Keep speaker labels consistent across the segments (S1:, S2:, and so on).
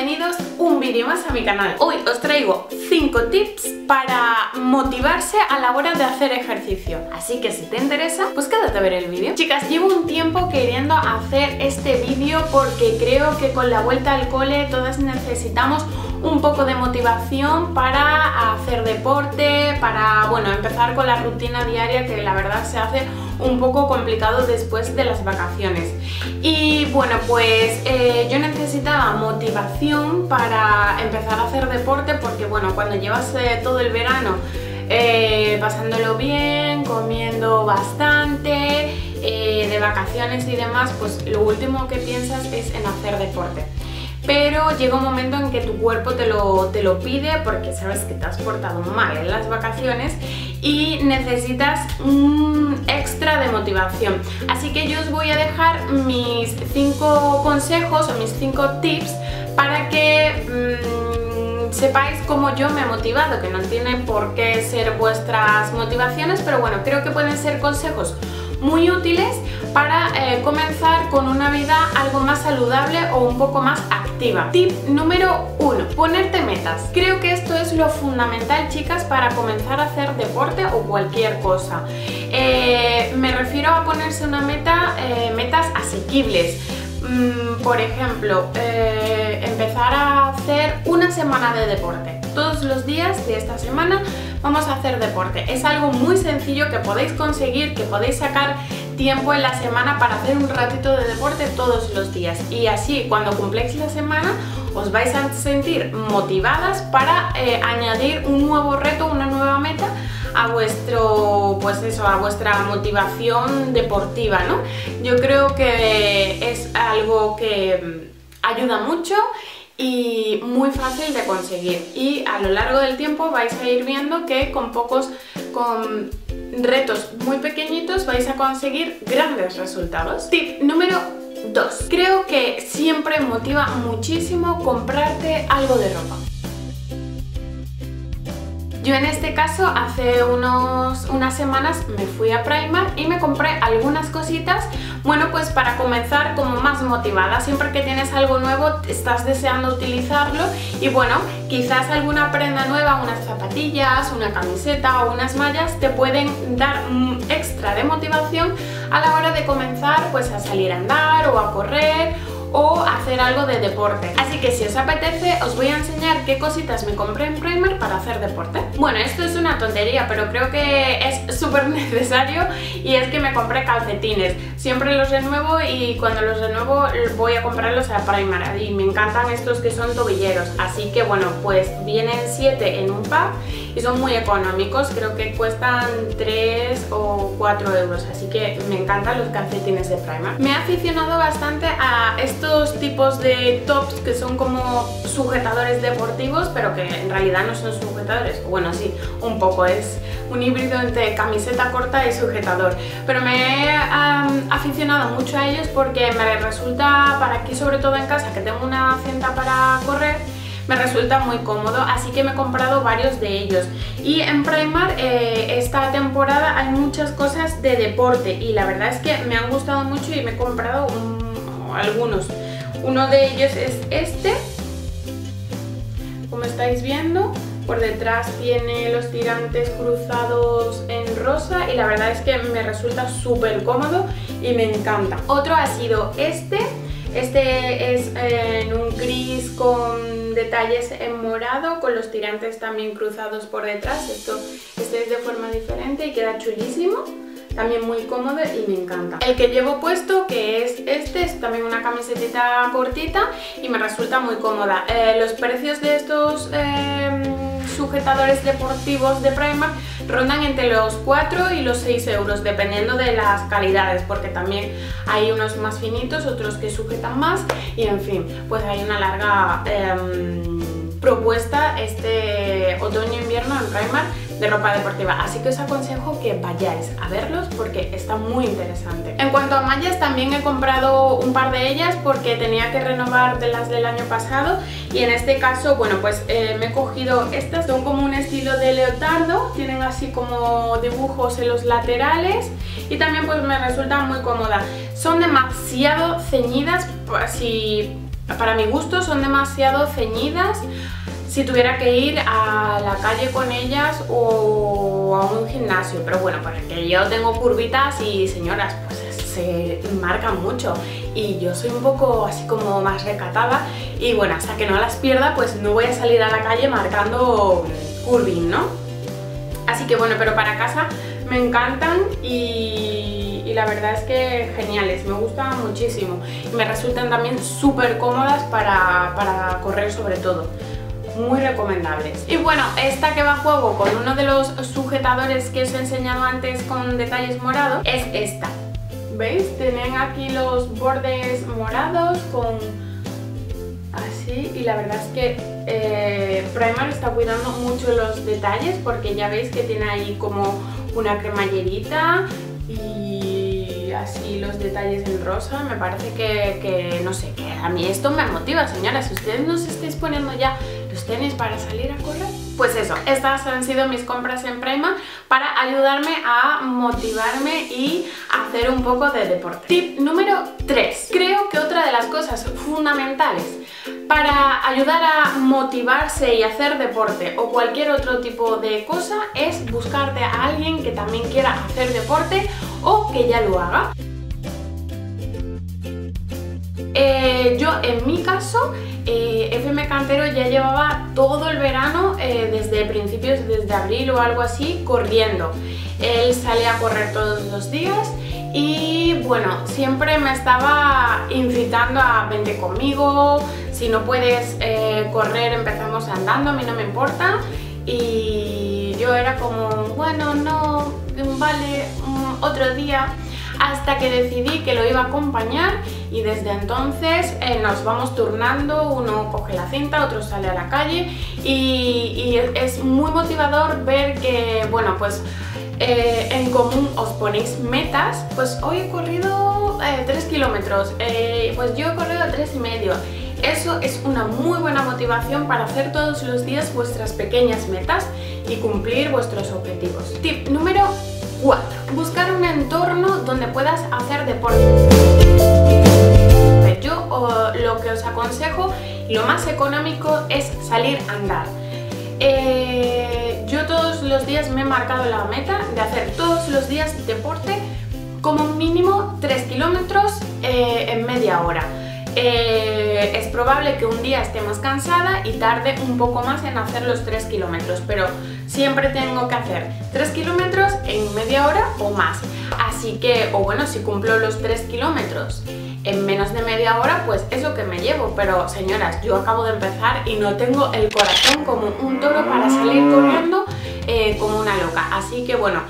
S1: bienvenidos un vídeo más a mi canal. Hoy os traigo 5 tips para motivarse a la hora de hacer ejercicio. Así que si te interesa, pues quédate a ver el vídeo. Chicas, llevo un tiempo queriendo hacer este vídeo porque creo que con la vuelta al cole todas necesitamos un poco de motivación para hacer deporte, para, bueno, empezar con la rutina diaria, que la verdad se hace un poco complicado después de las vacaciones. Y bueno, pues yo necesitaba motivación para empezar a hacer deporte porque, bueno, cuando llevas todo el verano pasándolo bien, comiendo bastante, de vacaciones y demás, pues lo último que piensas es en hacer deporte. Pero llega un momento en que tu cuerpo te lo pide porque sabes que te has portado mal en las vacaciones y necesitas un extra de motivación. Así que yo os voy a dejar mis 5 consejos o mis 5 tips para que sepáis cómo yo me he motivado, que no tiene por qué ser vuestras motivaciones, pero bueno, creo que pueden ser consejos muy útiles para comenzar con una vida algo más saludable o un poco más activa. Tip número 1. Ponerte metas. Creo que esto es lo fundamental, chicas, para comenzar a hacer deporte o cualquier cosa. Me refiero a ponerse una meta, metas asequibles. Por ejemplo, empezar a hacer una semana de deporte. Todos los días de esta semana vamos a hacer deporte. Es algo muy sencillo que podéis conseguir, que podéis sacar tiempo en la semana para hacer un ratito de deporte todos los días. Y así, cuando cumpláis la semana, os vais a sentir motivadas para añadir un nuevo reto, una nueva meta a vuestro, pues eso, a vuestra motivación deportiva, ¿no? Yo creo que es algo que ayuda mucho y muy fácil de conseguir, y a lo largo del tiempo vais a ir viendo que con retos muy pequeñitos vais a conseguir grandes resultados. Tip número 2. Creo que siempre motiva muchísimo comprarte algo de ropa. Yo en este caso hace unas semanas me fui a Primark y me compré algunas cositas, bueno, pues para comenzar como más motivada. Siempre que tienes algo nuevo estás deseando utilizarlo y bueno, quizás alguna prenda nueva, unas zapatillas, una camiseta o unas mallas te pueden dar un extra de motivación a la hora de comenzar pues a salir a andar o a correr o hacer algo de deporte. Así que si os apetece os voy a enseñar qué cositas me compré en Primark para hacer deporte. Bueno, esto es una tontería, pero creo que es súper necesario, y es que me compré calcetines. Siempre los renuevo y cuando los renuevo voy a comprarlos a Primark y me encantan estos que son tobilleros. Así que bueno, pues vienen 7 en un pack y son muy económicos, creo que cuestan 3 o 4 euros, así que me encantan los calcetines de Primark. Me he aficionado bastante a estos tipos de tops que son como sujetadores deportivos, pero que en realidad no son sujetadores. Bueno, sí, un poco, es un híbrido entre camiseta corta y sujetador, pero me he aficionado mucho a ellos porque me resulta, para aquí sobre todo en casa, que tengo una cinta para correr, me resulta muy cómodo, así que me he comprado varios de ellos. Y en Primark esta temporada hay muchas cosas de deporte y la verdad es que me han gustado mucho y me he comprado algunos. Uno de ellos es este, como estáis viendo. Por detrás tiene los tirantes cruzados en rosa y la verdad es que me resulta súper cómodo y me encanta. Otro ha sido este es en un gris con detalles en morado, con los tirantes también cruzados por detrás. Este es de forma diferente y queda chulísimo. También muy cómodo y me encanta. El que llevo puesto, que es es también una camisetita cortita y me resulta muy cómoda. Los precios de estos sujetadores deportivos de Primark rondan entre los 4 y los 6 euros, dependiendo de las calidades, porque también hay unos más finitos, otros que sujetan más, y en fin, pues hay una larga propuesta este otoño-invierno en Primark de ropa deportiva, así que os aconsejo que vayáis a verlos porque está muy interesante. En cuanto a mallas, también he comprado un par de ellas porque tenía que renovar de las del año pasado, y en este caso, bueno, pues me he cogido estas, son como un estilo de leotardo, tienen así como dibujos en los laterales y también pues me resultan muy cómodas. Son demasiado ceñidas, si para mi gusto son demasiado ceñidas si tuviera que ir a la calle con ellas o a un gimnasio, pero bueno, porque yo tengo curvitas y señoras, pues se marcan mucho y yo soy un poco así como más recatada y bueno, hasta que no las pierda pues no voy a salir a la calle marcando curving, ¿no? Así que bueno, pero para casa me encantan y la verdad es que geniales, me gustan muchísimo y me resultan también súper cómodas para correr sobre todo. Muy recomendables. Y bueno, esta que va a juego con uno de los sujetadores que os he enseñado antes con detalles morados es esta. ¿Veis? Tienen aquí los bordes morados con así y la verdad es que Primark está cuidando mucho los detalles porque ya veis que tiene ahí como una cremallerita y así los detalles en rosa. Me parece que no sé, que a mí esto me motiva, señoras. Si ustedes no se estáis poniendo ya los tenis para salir a correr, pues eso, estas han sido mis compras en Primark para ayudarme a motivarme y hacer un poco de deporte. Tip número 3. Creo que otra de las cosas fundamentales para ayudar a motivarse y hacer deporte o cualquier otro tipo de cosa es buscarte a alguien que también quiera hacer deporte o que ya lo haga. Yo en mi caso, FM Cantero ya llevaba todo el verano, desde principios, desde abril o algo así, corriendo. Él salía a correr todos los días y bueno, siempre me estaba incitando a vente conmigo, si no puedes correr empezamos andando, a mí no me importa. Y yo era como, bueno, no, vale, otro día. Hasta que decidí que lo iba a acompañar y desde entonces nos vamos turnando, uno coge la cinta, otro sale a la calle y es muy motivador ver que, bueno, pues en común os ponéis metas. Pues hoy he corrido 3 kilómetros, pues yo he corrido 3,5. Eso es una muy buena motivación para hacer todos los días vuestras pequeñas metas y cumplir vuestros objetivos. Tip número 4. Buscar un entorno donde puedas hacer deporte. Yo lo que os aconsejo y lo más económico es salir a andar. Yo todos los días me he marcado la meta de hacer todos los días deporte como mínimo 3 kilómetros en media hora. Es probable que un día esté más cansada y tarde un poco más en hacer los 3 kilómetros, pero siempre tengo que hacer 3 kilómetros en media hora o más. Así que, o bueno, si cumplo los 3 kilómetros en menos de media hora, pues eso que me llevo. Pero señoras, yo acabo de empezar y no tengo el corazón como un toro para salir corriendo como una loca. Así que bueno,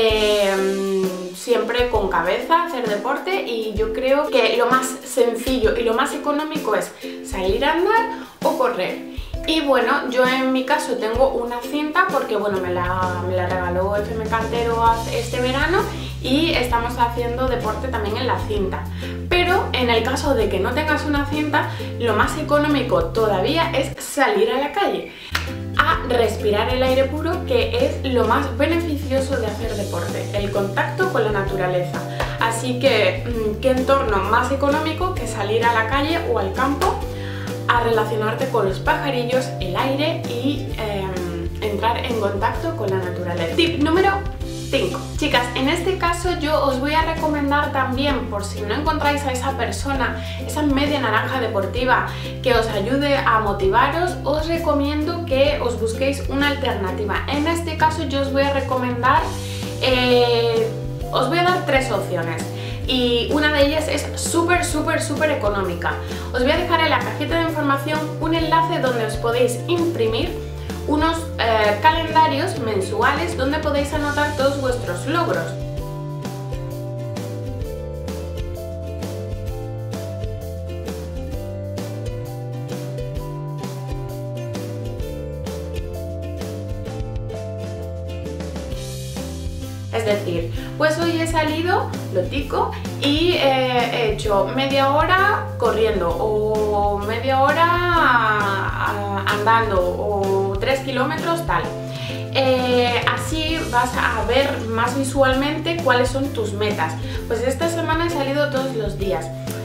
S1: siempre con cabeza hacer deporte y yo creo que lo más sencillo y lo más económico es salir a andar o correr. Y bueno, yo en mi caso tengo una cinta porque bueno, me la regaló FM Cantero este verano y estamos haciendo deporte también en la cinta. Pero en el caso de que no tengas una cinta, lo más económico todavía es salir a la calle a respirar el aire puro, que es lo más beneficioso de hacer deporte, el contacto con la naturaleza. Así que, ¿qué entorno más económico que salir a la calle o al campo a relacionarte con los pajarillos, el aire y entrar en contacto con la naturaleza? Tip número 5. Chicas, en este caso yo os voy a recomendar también, por si no encontráis a esa persona, esa media naranja deportiva que os ayude a motivaros, os recomiendo que os busquéis una alternativa. En este caso yo os voy a recomendar, os voy a dar 3 opciones. Y una de ellas es súper económica. Os voy a dejar en la cajita de información un enlace donde os podéis imprimir unos calendarios mensuales donde podéis anotar todos vuestros logros. Es decir, pues hoy he salido, lo tico, y he hecho media hora corriendo o media hora andando o 3 kilómetros tal. Así vas a ver más visualmente cuáles son tus metas. Pues esta semana he salido todos los días.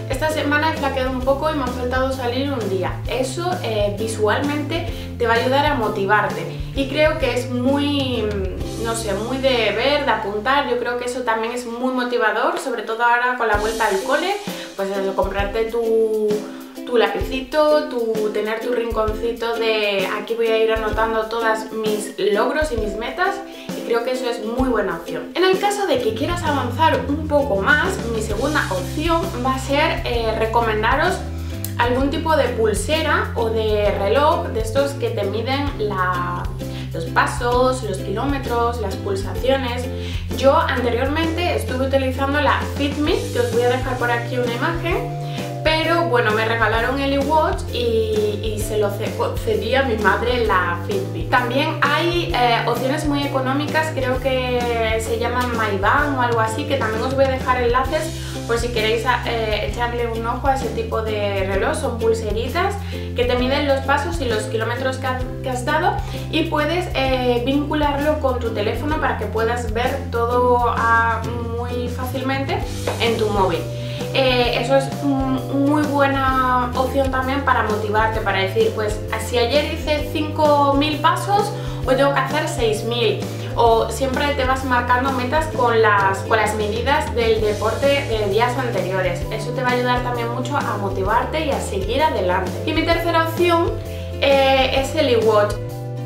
S1: esta semana he flaqueado un poco y me ha faltado salir un día. Eso visualmente te va a ayudar a motivarte y creo que es muy, no sé, muy de ver, de apuntar. Yo creo que eso también es muy motivador, sobre todo ahora con la vuelta al cole, pues eso, comprarte tu lapicito, tener tu rinconcito de aquí voy a ir anotando todos mis logros y mis metas, y creo que eso es muy buena opción. En el caso de que quieras avanzar un poco más, mi segunda opción va a ser recomendaros algún tipo de pulsera o de reloj de estos que te miden los pasos, los kilómetros, las pulsaciones. Yo anteriormente estuve utilizando la Fitbit, que os voy a dejar por aquí una imagen, pero bueno, me regalaron el iWatch y se lo cedí a mi madre la Fitbit. También hay opciones muy económicas, creo que se llaman MyBand o algo así, que también os voy a dejar enlaces por si queréis echarle un ojo a ese tipo de reloj. Son pulseritas que te miden los pasos y los kilómetros que has dado, y puedes vincularlo con tu teléfono para que puedas ver todo muy fácilmente en tu móvil. Eso es muy buena opción también para motivarte, para decir, pues si ayer hice 5.000 pasos, hoy tengo que hacer 6.000, o siempre te vas marcando metas con las medidas del deporte de días anteriores. Eso te va a ayudar también mucho a motivarte y a seguir adelante. Y mi tercera opción es el iWatch.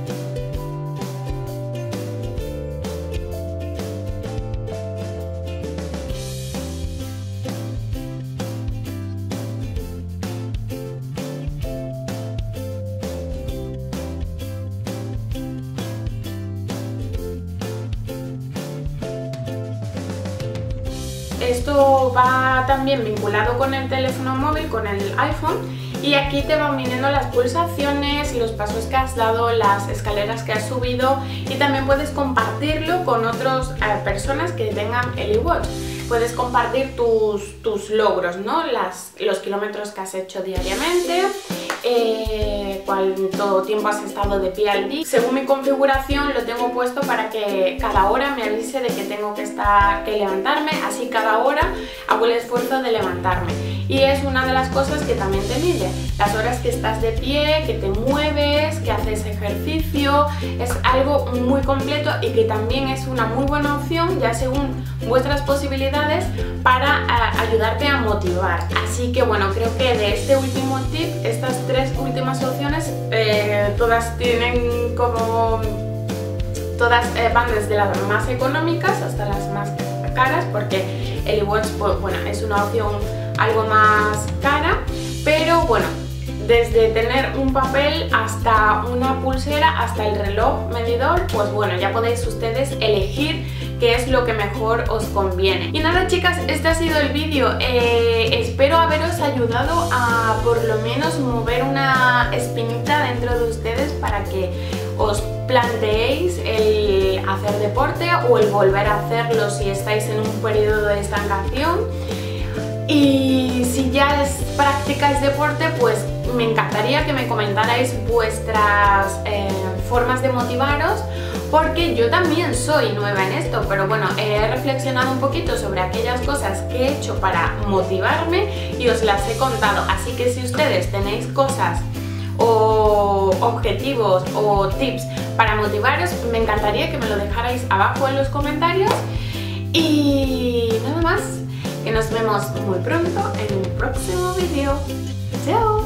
S1: Esto va también vinculado con el teléfono móvil, con el iPhone, y aquí te van viniendo las pulsaciones, los pasos que has dado, las escaleras que has subido, y también puedes compartirlo con otras personas que tengan el iWatch. Puedes compartir tus logros, ¿no? Los kilómetros que has hecho diariamente, cuánto tiempo has estado de pie al día. Según mi configuración lo tengo puesto para que cada hora me avise de que tengo que levantarme, así cada hora hago el esfuerzo de levantarme. Y es una de las cosas que también te mide, las horas que estás de pie, que te mueves, que haces ejercicio. Es algo muy completo y que también es una muy buena opción, ya según vuestras posibilidades, para ayudarte a motivar. Así que bueno, creo que de este último tip, estas tres últimas opciones, todas tienen como... Todas van desde las más económicas hasta las más caras, porque el iWatch, pues, bueno, es una opción algo más cara, pero bueno, desde tener un papel hasta una pulsera, hasta el reloj medidor, pues bueno, ya podéis ustedes elegir qué es lo que mejor os conviene. Y nada, chicas, este ha sido el vídeo. Espero haberos ayudado a por lo menos mover una espinita dentro de ustedes para que os planteéis el hacer deporte o el volver a hacerlo si estáis en un periodo de estancación. Y si ya practicáis deporte, pues me encantaría que me comentarais vuestras formas de motivaros, porque yo también soy nueva en esto, pero bueno, he reflexionado un poquito sobre aquellas cosas que he hecho para motivarme y os las he contado. Así que si ustedes tenéis cosas o objetivos o tips para motivaros, me encantaría que me lo dejarais abajo en los comentarios. Y nada más, que nos vemos muy pronto en un próximo vídeo. ¡Chao!